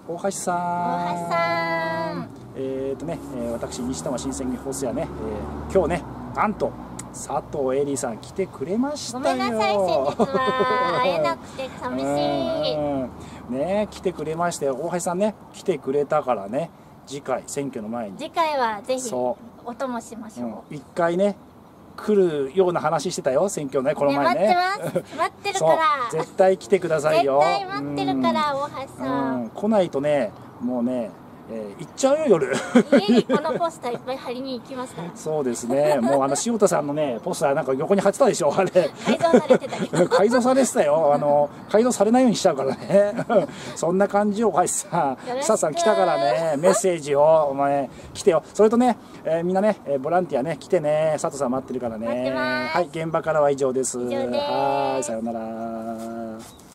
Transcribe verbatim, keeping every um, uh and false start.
大橋さん。 大橋さん。 えっとね、えー、私西多摩新選組放送やね、えー、今日ね、なんと佐藤恵里さん来てくれましたよ。 ごめんなさい、先日は会えなくて寂しい。 ね、来てくれましたよ。大橋さんね、来てくれたからね、次回選挙の前に。 次回はぜひお供しましょう。 うん、一回ね。来るような話してたよ、選挙ね、この前ね。 ね、待ってます。待ってるから。 絶対来てくださいよ。 絶対待ってるから、大橋さん。 来ないとね、もうね、えー、行っちゃうよ、夜。 家にこのポスターいっぱい貼りに行きますから。 そうですね、もうあの塩田さんのね、ポスターなんか横に貼ってたでしょ、あれ。 改造されてたけど。 改造されてたよ、あの、改造されないようにしちゃうからね。そんな感じよ、大橋さん。佐藤さん来たからね、メッセージを、お前、来てよ。それとね、えー、みんなね、ボランティアね、来てね、佐藤さん待ってるからね。 待ってます。 はい、現場からは以上です。 以上です。 はい、さようなら。